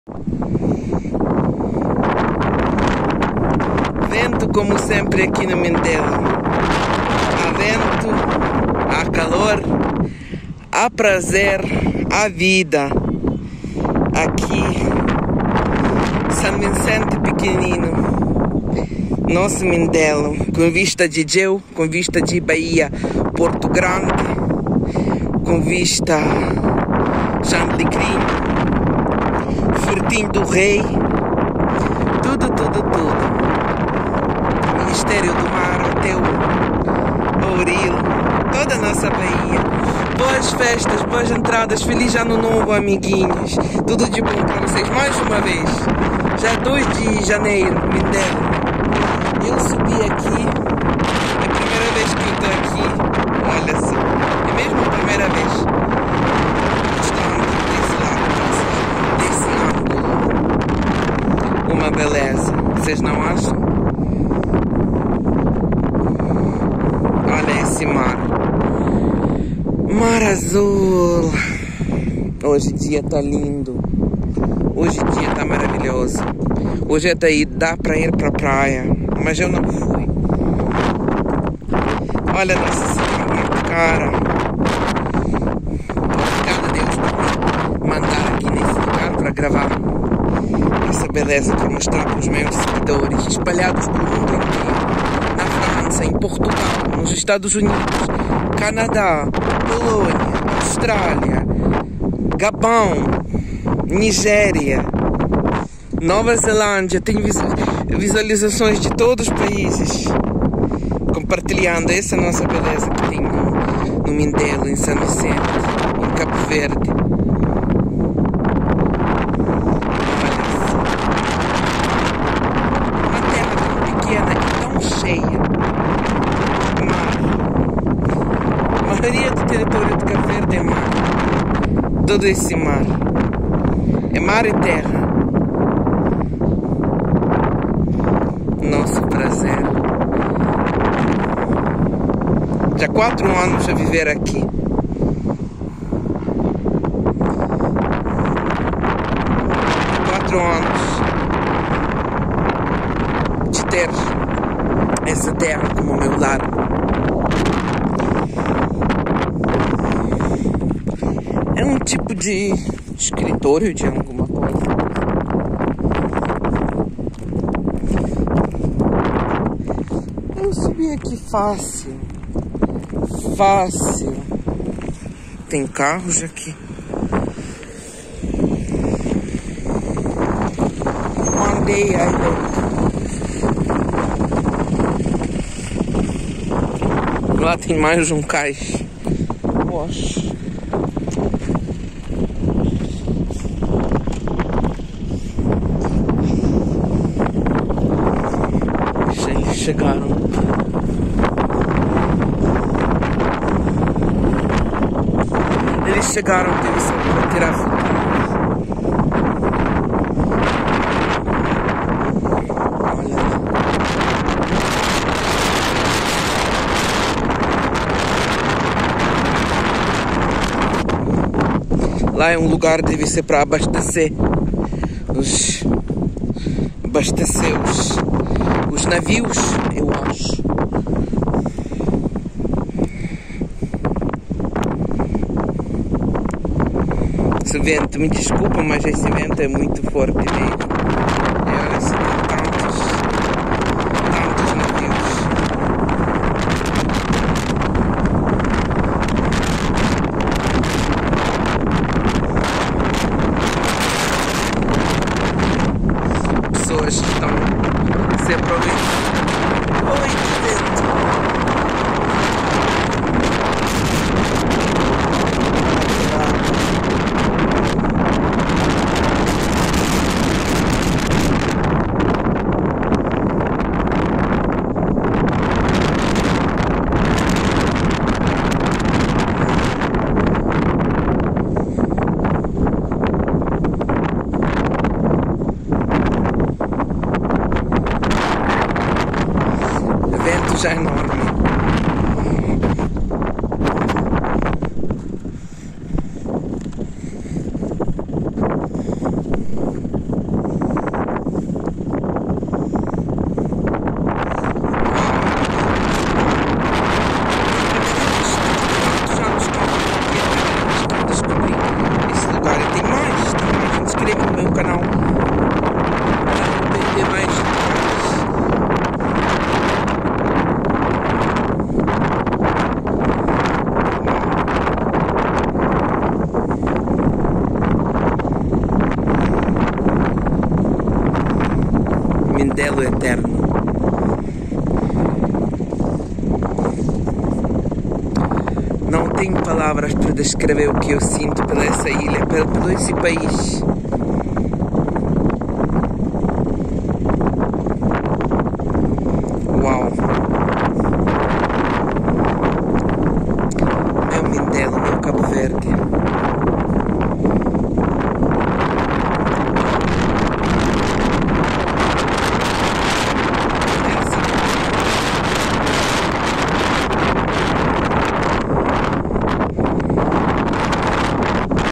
Vento como sempre aqui no Mindelo. Há vento, há calor, há prazer, há vida. Aqui, São Vicente pequenino, nosso Mindelo, com vista de Geu, com vista de Bahia, Porto Grande, com vista Chantelecrim, Fortim do Rei, tudo. Ministério do Mar, até o Ouril, toda a nossa Bahia. Boas festas, boas entradas, feliz ano novo, amiguinhos. Tudo de bom para vocês mais uma vez. Já 2 de janeiro, Mindelo. Eu subi aqui, é a primeira vez que eu estou aqui, olha só, é mesmo a primeira vez. Mostrando desse ângulo, uma beleza, vocês não acham? Olha esse mar, mar azul. Hoje o dia tá lindo, hoje o dia tá maravilhoso. Hoje é daí, dá pra ir pra praia, mas eu não fui. Olha Nossa Senhora, cara. Obrigado a Deus por me mandar aqui nesse lugar para gravar essa beleza, para mostrar para os meus seguidores espalhados pelo mundo inteiro. Na França, em Portugal, nos Estados Unidos, Canadá, Polônia, Austrália, Gabão, Nigéria, Nova Zelândia. Tenho visualizações de todos os países compartilhando essa nossa beleza que tem no Mindelo, em São Vicente, em Cabo Verde. Uma terra tão pequena e tão cheia de mar. A maioria do território de Cabo Verde é mar. Todo esse mar é mar e terra. Nosso prazer. Já 4 anos a viver aqui. 4 anos de ter essa terra como meu lar. É um tipo de escritório de alguma coisa. Eu subi aqui fácil. Tem carros aqui. One day I hope. Lá tem mais um cais. Poxa. Eles chegaram. Eles chegaram, teve só para tirar foto. Olha lá. Lá é um lugar, deve ser para abastecer os navios, eu acho. Esse vento, me desculpa, mas esse vento é muito forte mesmo. E olha só, tantos navios. Pessoas que estão se aproveitando. Oi, vento. Já é enorme. dele eterno. Não tenho palavras para descrever o que eu sinto pela essa ilha, pelo esse país.